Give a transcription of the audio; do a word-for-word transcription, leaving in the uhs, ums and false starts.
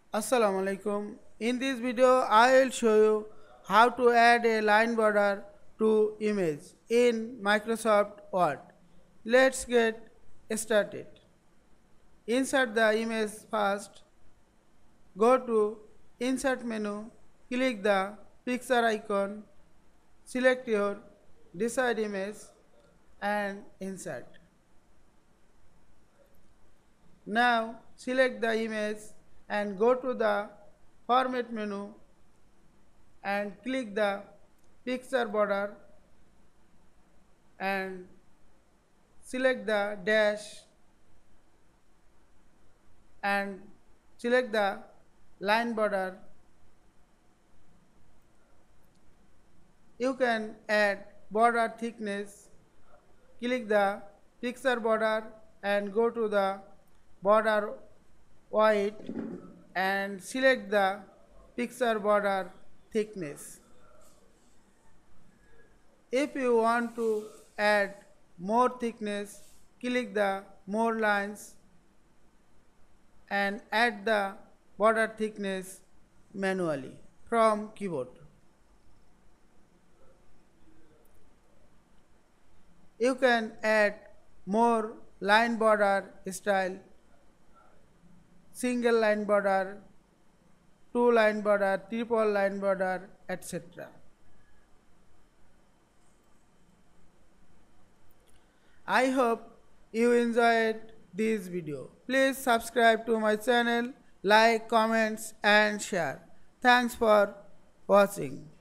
Assalamu Alaikum. In this video, I will show you how to add a line border to image in Microsoft Word. Let's get started. Insert the image first. Go to Insert menu, click the pixer icon, select your desired image and insert. Now select the image and go to the format menu and click the pixer border and select the dash and select the line border. You can add border thickness. Click the pixer border and go to the border white and select the pixer border thickness. If you want to add more thickness, click the more lines and add the border thickness manually from keyboard. You can add more line border style, single line border, two line border, triple line border, et cetera. I hope you enjoyed this video. Please subscribe to my channel, like, comments and share. Thanks for watching.